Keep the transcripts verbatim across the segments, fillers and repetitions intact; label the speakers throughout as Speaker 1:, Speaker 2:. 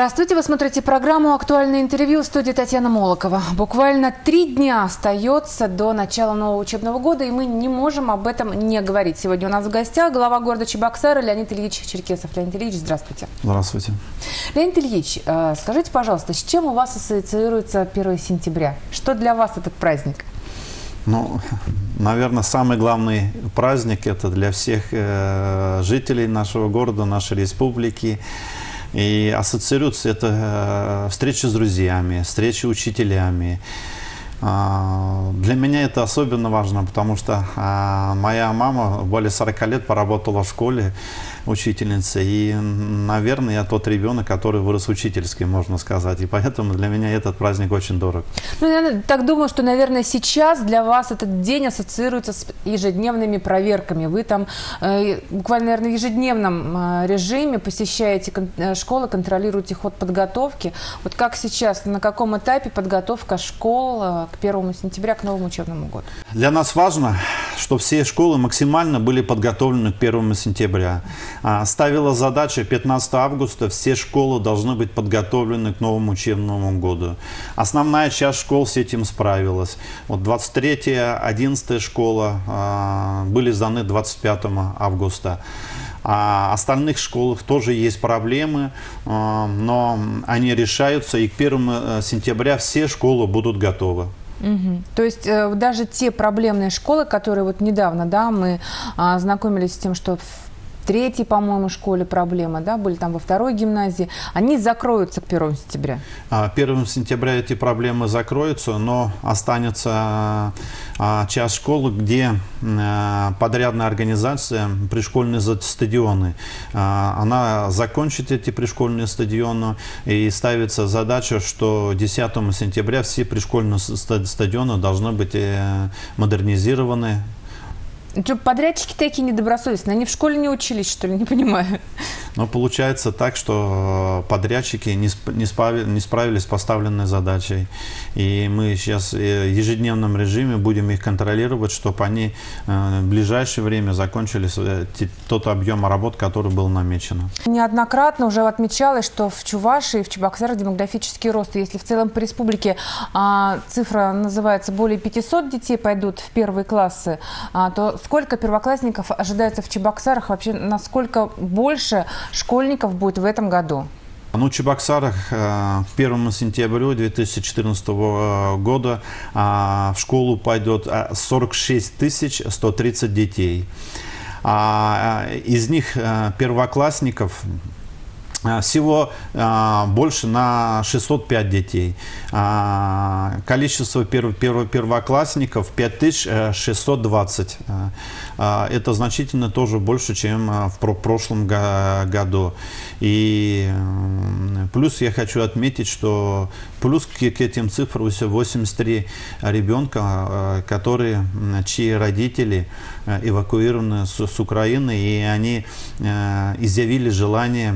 Speaker 1: Здравствуйте, вы смотрите программу «Актуальное интервью» в студии Татьяна Молокова. Буквально три дня остается до начала нового учебного года, и мы не можем об этом не говорить. Сегодня у нас в гостях глава города Чебоксары Леонид Ильич Черкесов. Леонид Ильич, здравствуйте.
Speaker 2: Здравствуйте.
Speaker 1: Леонид Ильич, скажите, пожалуйста, с чем у вас ассоциируется первое сентября? Что для вас этот праздник?
Speaker 2: Ну, наверное, самый главный праздник это для всех э, жителей нашего города, нашей республики. И ассоциируется это э, встреча с друзьями, встреча с учителями. Э, для меня это особенно важно, потому что э, моя мама более сорока лет поработала в школе учительницей. И, наверное, я тот ребенок, который вырос учительский, можно сказать. И поэтому для меня этот праздник очень дорог.
Speaker 1: Ну, я так думаю, что, наверное, сейчас для вас этот день ассоциируется с ежедневными проверками. Вы там э, буквально, наверное, в ежедневном э, режиме посещаете кон э, школы, контролируете ход подготовки. Вот как сейчас, на каком этапе подготовка школ э, к первому сентября, к новому учебному году?
Speaker 2: Для нас важно, чтобы все школы максимально были подготовлены к первому сентября. Ставила задача пятнадцатого августа, все школы должны быть подготовлены к новому учебному году. Основная часть школ с этим справилась. Вот двадцать третья, одиннадцатая школа э, были сданы двадцать пятого августа. А в остальных школах тоже есть проблемы, э, но они решаются, и к первому сентября все школы будут готовы.
Speaker 1: Угу. То есть э, даже те проблемные школы, которые вот недавно, да, мы э, знакомились с тем, что в третьей, по-моему, школе проблема, да, были там во второй гимназии, они закроются к первому сентября?
Speaker 2: первого сентября эти проблемы закроются, но останется часть школы, где подрядная организация пришкольные стадионы. Она закончит эти пришкольные стадионы, и ставится задача, что десятого сентября все пришкольные стадионы должны быть модернизированы.
Speaker 1: Что, подрядчики такие недобросовестные? Они в школе не учились, что ли? Не понимаю.
Speaker 2: Но получается так, что подрядчики не, не, справили, не справились с поставленной задачей. И мы сейчас в ежедневном режиме будем их контролировать, чтобы они в ближайшее время закончили тот объем работ, который был намечен.
Speaker 1: Неоднократно уже отмечалось, что в Чувашии и в Чебоксарах демографический рост. Если в целом по республике а, цифра называется более пятисот детей пойдут в первые классы, а, то сколько первоклассников ожидается в Чебоксарах? Вообще, насколько больше школьников будет в этом году?
Speaker 2: Ну, в Чебоксарах к первому сентября две тысячи четырнадцатого года в школу пойдет сорок шесть тысяч сто тридцать детей. Из них первоклассников всего а, больше на шестьсот пять детей. А, количество перв, перв, первоклассников пять тысяч шестьсот двадцать. А, это значительно тоже больше, чем в про прошлом году. И плюс я хочу отметить, что плюс к, к этим цифрам восемьдесят три ребенка, которые, чьи родители эвакуированы с, с Украины, и они изъявили желание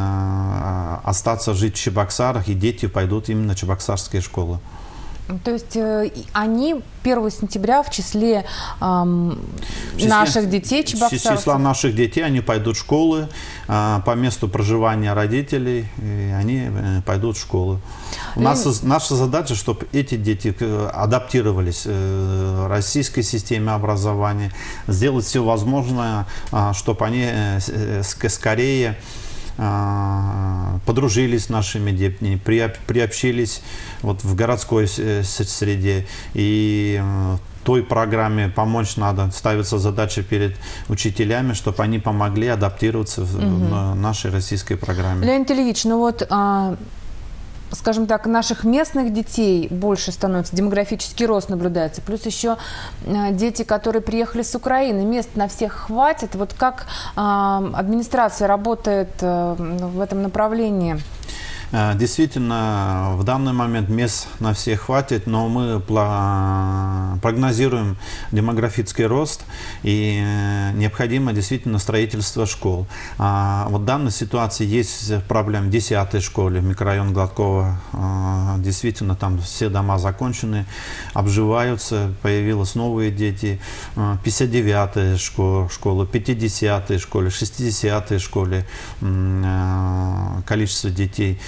Speaker 2: остаться жить в Чебоксарах, и дети пойдут именно в чебоксарские школы.
Speaker 1: То есть э, они первого сентября в числе, эм, в числе наших детей чебоксарцев? В числе
Speaker 2: наших детей они пойдут в школы, э, по месту проживания родителей, и они э, пойдут в школы. У нас, наша задача, чтобы эти дети адаптировались э, российской системе образования, сделать все возможное, э, чтобы они э, скорее подружились с нашими детьми, приобщились вот в городской среде. И той программе помочь надо, ставится задача перед учителями, чтобы они помогли адаптироваться в угу. нашей российской программе.
Speaker 1: Леонид Ильич, ну вот, а, скажем так, наших местных детей больше становится, демографический рост наблюдается, плюс еще а, дети, которые приехали с Украины, мест на всех хватит. Вот как а, администрация работает а, в этом направлении?
Speaker 2: Действительно, в данный момент мест на всех хватит, но мы прогнозируем демографический рост, и необходимо действительно строительство школ. Вот в данной ситуации есть проблема в десятой школе, микрорайон Гладкова. Действительно, там все дома закончены, обживаются, появились новые дети. пятьдесят девятая школа, пятидесятой школе, шестидесятой школе количество детей.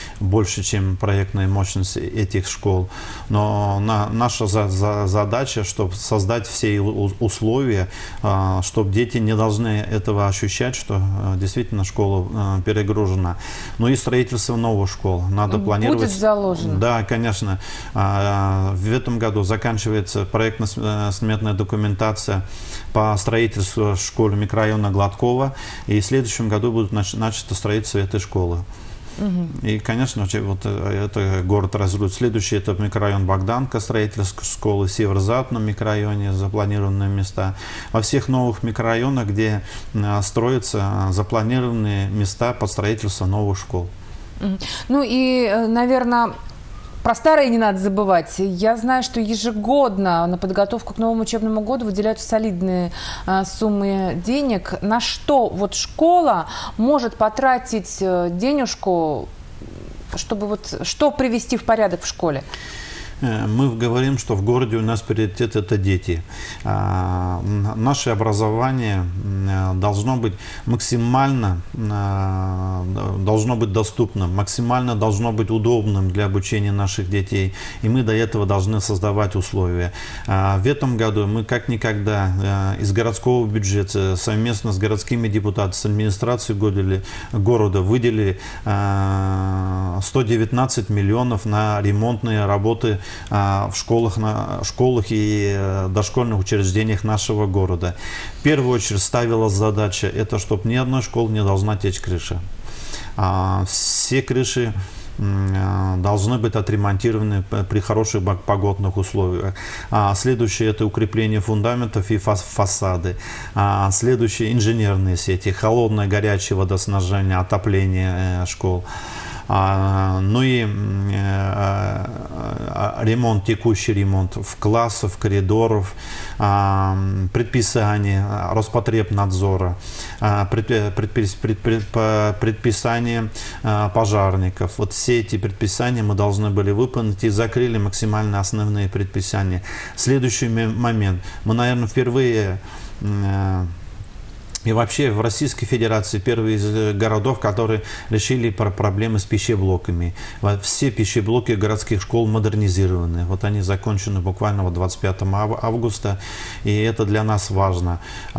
Speaker 2: больше, чем проектная мощность этих школ. Но на, наша за, за, задача, чтобы создать все условия, чтобы дети не должны этого ощущать, что действительно школа перегружена. Ну и строительство новых школ. Надо
Speaker 1: Будет
Speaker 2: планировать.
Speaker 1: Будет заложено.
Speaker 2: Да, конечно. В этом году заканчивается проектно-сметная документация по строительству школы микрорайона Гладкова. И в следующем году будет начато строительство этой школы. Угу. И, конечно, вот это город развивает. Следующий это микрорайон Богданка, строительство школы, в северо-западном микрорайоне запланированные места. Во всех новых микрорайонах, где строятся запланированные места под строительство новых школ.
Speaker 1: Угу. Ну и, наверное, про старые не надо забывать. Я знаю, что ежегодно на подготовку к новому учебному году выделяются солидные а, суммы денег. На что вот школа может потратить денежку, чтобы вот что привести в порядок в школе?
Speaker 2: Мы говорим, что в городе у нас приоритет – это дети. Наше образование должно быть максимально должно быть доступным, максимально должно быть удобным для обучения наших детей. И мы до этого должны создавать условия. В этом году мы как никогда из городского бюджета совместно с городскими депутатами, с администрацией города выделили сто девятнадцать миллионов на ремонтные работы в школах, на школах и дошкольных учреждениях нашего города. В первую очередь ставилась задача, это чтобы ни одной школы не должна течь крыша. Все крыши должны быть отремонтированы при хороших погодных условиях. Следующее – это укрепление фундаментов и фасады. Следующее – инженерные сети, холодное, горячее водоснабжение, отопление школ. А, ну и а, а, ремонт, текущий ремонт в классах, коридоров, а, предписание Роспотребнадзора, а, пред, предпис, пред, пред, предписание а, пожарников. Вот все эти предписания мы должны были выполнить и закрыли максимально основные предписания. Следующий момент. Мы, наверное, впервые... А, И вообще в Российской Федерации первый из городов, которые решили проблемы с пищеблоками. Все пищеблоки городских школ модернизированы. Вот они закончены буквально вот двадцать пятого августа. И это для нас важно.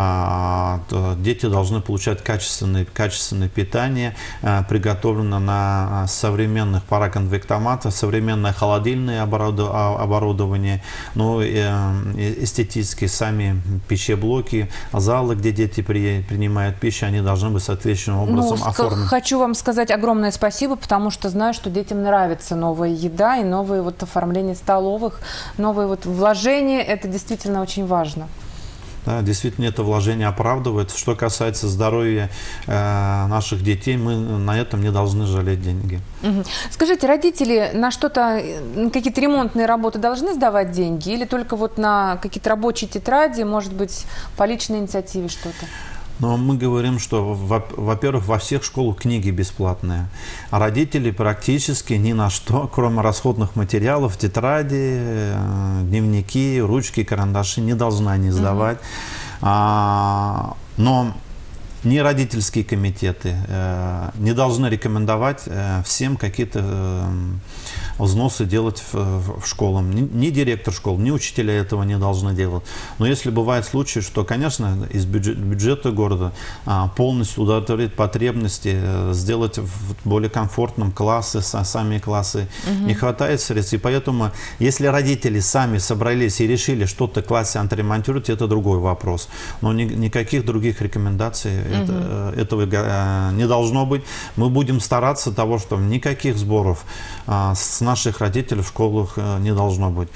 Speaker 2: Дети должны получать качественное, качественное питание, приготовленное на современных пароконвектоматах, современное холодильное оборудование, ну, эстетические сами пищеблоки, залы, где дети приедут, принимают пищу, они должны быть соответственным образом
Speaker 1: ну,
Speaker 2: оформлены.
Speaker 1: Хочу вам сказать огромное спасибо, потому что знаю, что детям нравится новая еда и новые вот оформления столовых, новые вот вложения. Это действительно очень важно.
Speaker 2: Да, действительно, это вложение оправдывает. Что касается здоровья э, наших детей, мы на этом не должны жалеть деньги.
Speaker 1: Угу. Скажите, родители на что-то, на какие-то ремонтные работы должны сдавать деньги или только вот на какие-то рабочие тетради, может быть, по личной инициативе что-то?
Speaker 2: Но мы говорим, что, во-первых, во всех школах книги бесплатные, а родители практически ни на что, кроме расходных материалов, тетради, дневники, ручки, карандаши, не должны они сдавать. Mm-hmm. а, но ни родительские комитеты э, не должны рекомендовать э, всем какие-то э, взносы делать в, в школам. Ни, ни директор школ, ни учителя этого не должны делать. Но если бывают случаи, что, конечно, из бюджет, бюджета города а, полностью удовлетворить потребности, э, сделать в более комфортном классы, сами классы, угу. не хватает средств. И поэтому, если родители сами собрались и решили что-то в классе отремонтировать, это другой вопрос. Но ни, никаких других рекомендаций это, угу. этого не должно быть. Мы будем стараться того, что никаких сборов а, с наших родителей в школах не должно быть.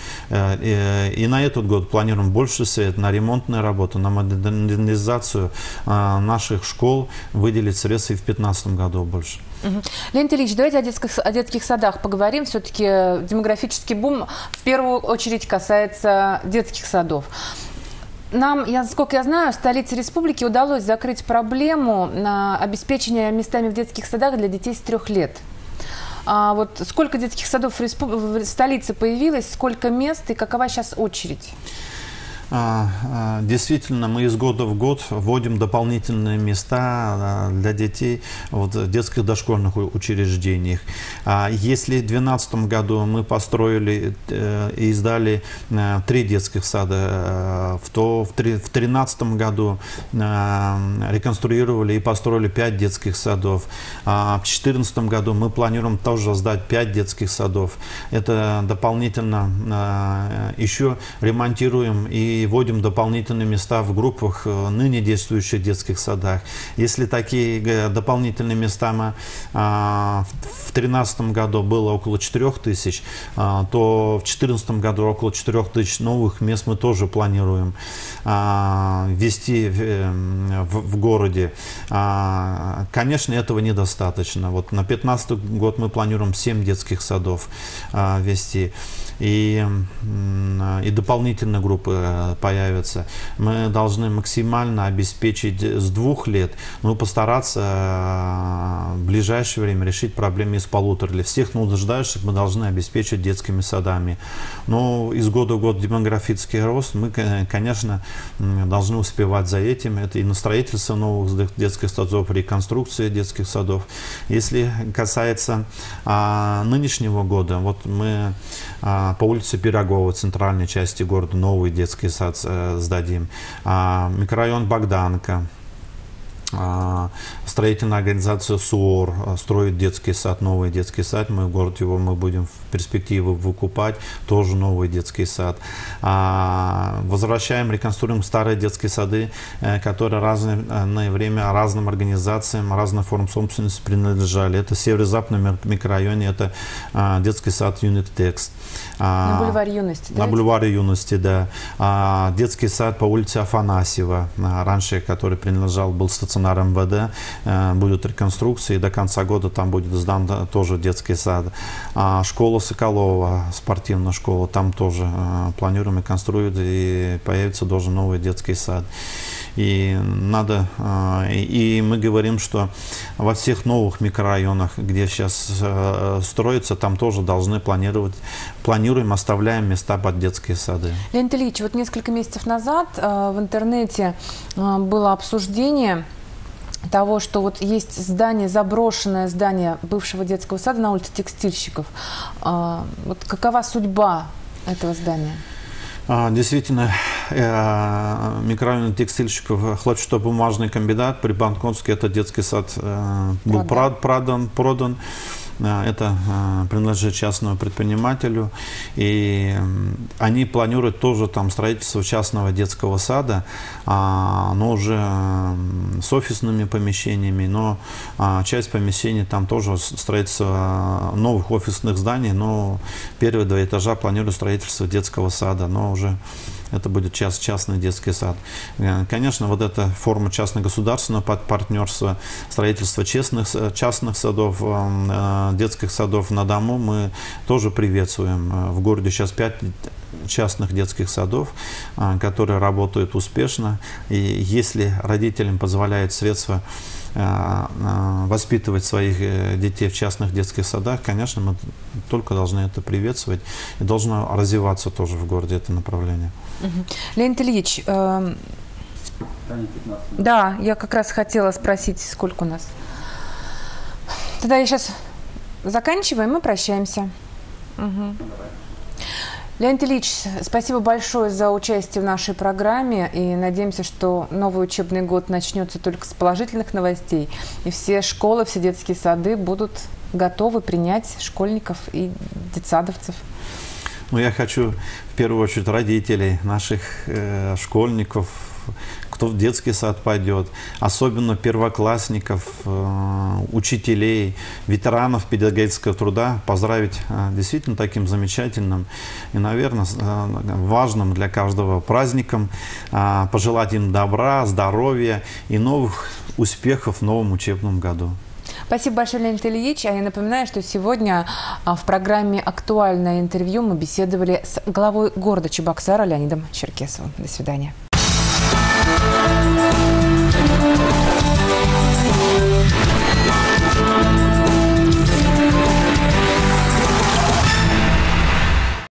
Speaker 2: И, и на этот год планируем больше средств на ремонтные работы, на модернизацию наших школ, выделить средства и в две тысячи пятнадцатом году больше.
Speaker 1: Угу. Леонид Ильич, давайте о детских, о детских садах поговорим. Все-таки демографический бум в первую очередь касается детских садов. Нам, я, насколько я знаю, в столице республики удалось закрыть проблему обеспечения местами в детских садах для детей с трех лет. А вот сколько детских садов в, респуб... в столице появилось, сколько мест и какова сейчас очередь?
Speaker 2: А, а, Действительно, мы из года в год вводим дополнительные места а, для детей в детских дошкольных у- учреждениях. А Если в две тысячи двенадцатом году мы построили э, и издали э, три детских сада, э, в то в две тысячи тринадцатом году э, реконструировали и построили пять детских садов. А в две тысячи четырнадцатом году мы планируем тоже сдать пять детских садов. Это дополнительно э, еще ремонтируем и вводим дополнительные места в группах э, ныне действующих детских садах. Если такие э, дополнительные места мы, э, в две тысячи тринадцатом году было около четырёх тысяч, э, то в две тысячи четырнадцатом году около четырёх тысяч новых мест мы тоже планируем э, ввести в, э, в, в городе. Э, конечно, этого недостаточно. Вот на две тысячи пятнадцатый год мы планируем семь детских садов э, ввести. И, и дополнительные группы э, появятся. Мы должны максимально обеспечить с двух лет, но постараться э, в ближайшее время решить проблемы из полутора. Для всех нуждающихся мы должны обеспечить детскими садами. Но из года в год демографический рост, мы, конечно, должны успевать за этим. Это и на строительство новых детских садов, реконструкция детских садов. Если касается а, нынешнего года, вот мы а, по улице Пирогова, центральной части города, новый детский сад э, сдадим. А, микрорайон Богданка. А, строительная организация СУОР строит детский сад, новый детский сад. Мы в город его мы будем в перспективе выкупать, тоже новый детский сад. А, возвращаем, реконструируем старые детские сады, э, которые разное время разным организациям, разных форм собственности принадлежали. Это северо-западный микрорайоне, это а, детский сад Юнит Текст.
Speaker 1: На бульваре Юности, да?
Speaker 2: На бульваре Юности, да. А, детский сад по улице Афанасьева, а, раньше, который принадлежал, был стационар эм вэ дэ, а, будет реконструкция, и до конца года там будет сдан да, тоже детский сад. А, школа Соколова, спортивная школа, там тоже а, планируем реконструировать, и появится тоже новый детский сад. И надо, и мы говорим, что во всех новых микрорайонах, где сейчас строится, там тоже должны планировать, планируем, оставляем места под детские сады.
Speaker 1: Леонид Ильич, вот несколько месяцев назад в интернете было обсуждение того, что вот есть здание, заброшенное здание бывшего детского сада на улице Текстильщиков. Вот какова судьба этого здания?
Speaker 2: Действительно, микрорайон Текстильщиков, хлопчатобумажный комбинат при Банковске, это детский сад был продан, продан. Это принадлежит частному предпринимателю, и они планируют тоже там строительство частного детского сада, но уже с офисными помещениями, но часть помещений там тоже строительство новых офисных зданий, но первые два этажа планируют строительство детского сада, но уже это будет част, частный детский сад. Конечно, вот эта форма частно-государственного партнерства, строительство честных, частных садов, детских садов на дому мы тоже приветствуем. В городе сейчас пять частных детских садов, которые работают успешно. И если родителям позволяют средства воспитывать своих детей в частных детских садах, конечно, мы только должны это приветствовать. И должно развиваться тоже в городе это направление.
Speaker 1: Угу. Леонид Ильич, э, да, я как раз хотела спросить, сколько у нас. Тогда я сейчас заканчиваем и прощаемся. Угу. Леонид Ильич, спасибо большое за участие в нашей программе, и надеемся, что новый учебный год начнется только с положительных новостей, и все школы, все детские сады будут готовы принять школьников и детсадовцев.
Speaker 2: Ну, я хочу в первую очередь родителей, наших э, школьников, кто в детский сад пойдет, особенно первоклассников, э, учителей, ветеранов педагогического труда поздравить э, действительно таким замечательным и, наверное, э, важным для каждого праздником, э, пожелать им добра, здоровья и новых успехов в новом учебном году.
Speaker 1: Спасибо большое, Леонид Ильич. А я напоминаю, что сегодня в программе «Актуальное интервью» мы беседовали с главой города Чебоксара Леонидом Черкесовым. До свидания.